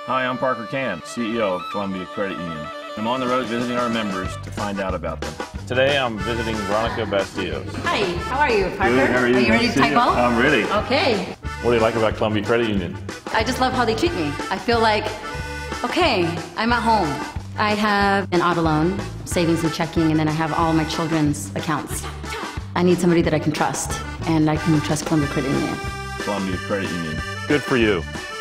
Hi, I'm Parker Can, CEO of Columbia Credit Union. I'm on the road visiting our members to find out about them. Today I'm visiting Veronica Bastillos. Hi, how are you, Parker? Good, how are you? Are you ready to type ball? I'm ready. Okay. What do you like about Columbia Credit Union? I just love how they treat me. I feel like, okay, I'm at home. I have an auto loan, savings and checking, and then I have all my children's accounts. I need somebody that I can trust, and I can trust Columbia Credit Union. Columbia Credit Union. Good for you.